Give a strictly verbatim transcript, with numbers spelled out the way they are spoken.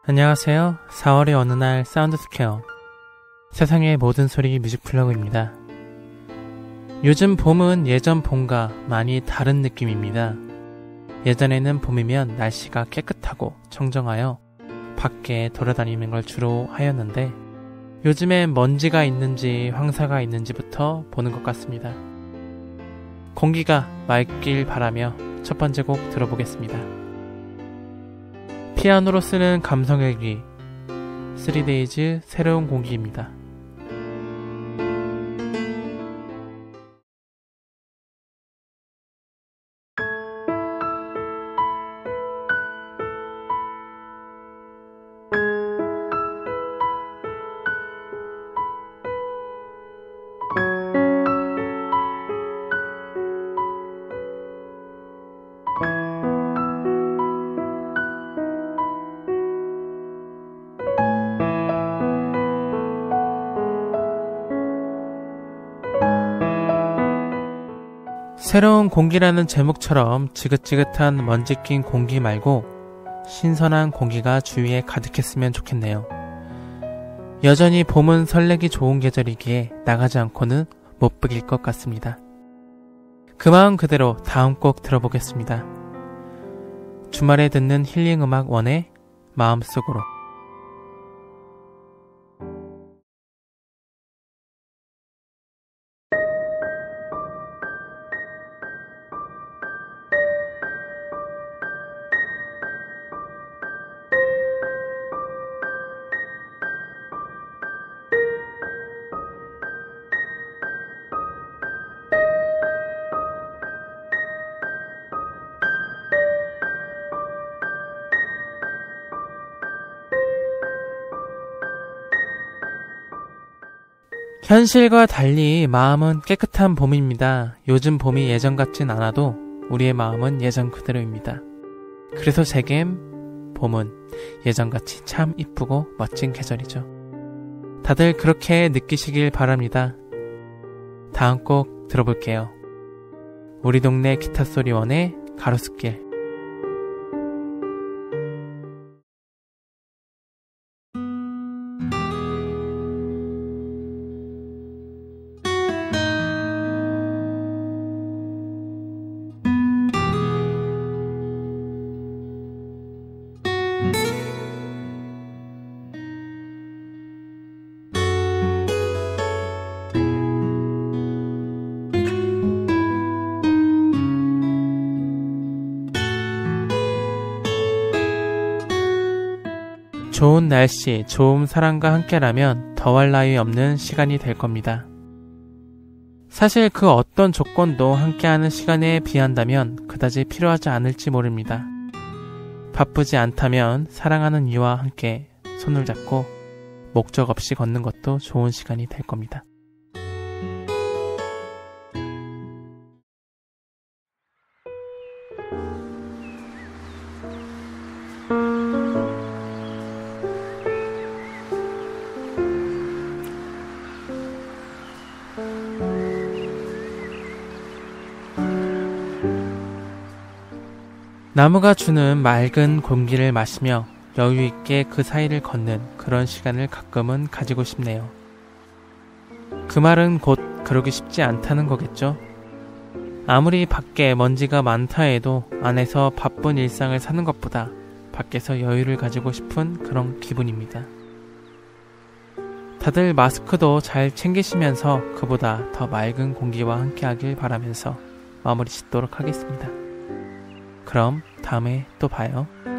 안녕하세요. 사월의 어느 날 사운드 스퀘어 세상의 모든 소리 뮤직 플러그입니다. 요즘 봄은 예전 봄과 많이 다른 느낌입니다. 예전에는 봄이면 날씨가 깨끗하고 청정하여 밖에 돌아다니는 걸 주로 하였는데 요즘엔 먼지가 있는지 황사가 있는지부터 보는 것 같습니다. 공기가 맑길 바라며 첫 번째 곡 들어보겠습니다. 피아노로 쓰는 감성일기 쓰리데이즈 새로운 공기입니다. 새로운 공기라는 제목처럼 지긋지긋한 먼지 낀 공기 말고 신선한 공기가 주위에 가득했으면 좋겠네요. 여전히 봄은 설레기 좋은 계절이기에 나가지 않고는 못 beg일 것 같습니다. 그 마음 그대로 다음 곡 들어보겠습니다. 주말에 듣는 힐링 음악 원의 마음속으로. 현실과 달리 마음은 깨끗한 봄입니다. 요즘 봄이 예전 같진 않아도 우리의 마음은 예전 그대로입니다. 그래서 제겐 봄은 예전같이 참 이쁘고 멋진 계절이죠. 다들 그렇게 느끼시길 바랍니다. 다음 곡 들어볼게요. 우리 동네 기타소리원의 가로수길. 좋은 날씨, 좋은 사람과 함께라면 더할 나위 없는 시간이 될 겁니다. 사실 그 어떤 조건도 함께하는 시간에 비한다면 그다지 필요하지 않을지 모릅니다. 바쁘지 않다면 사랑하는 이와 함께 손을 잡고 목적 없이 걷는 것도 좋은 시간이 될 겁니다. 나무가 주는 맑은 공기를 마시며 여유있게 그 사이를 걷는 그런 시간을 가끔은 가지고 싶네요. 그 말은 곧 그러기 쉽지 않다는 거겠죠? 아무리 밖에 먼지가 많다 해도 안에서 바쁜 일상을 사는 것보다 밖에서 여유를 가지고 싶은 그런 기분입니다. 다들 마스크도 잘 챙기시면서 그보다 더 맑은 공기와 함께하길 바라면서 마무리 짓도록 하겠습니다. 그럼 다음에 또 봐요.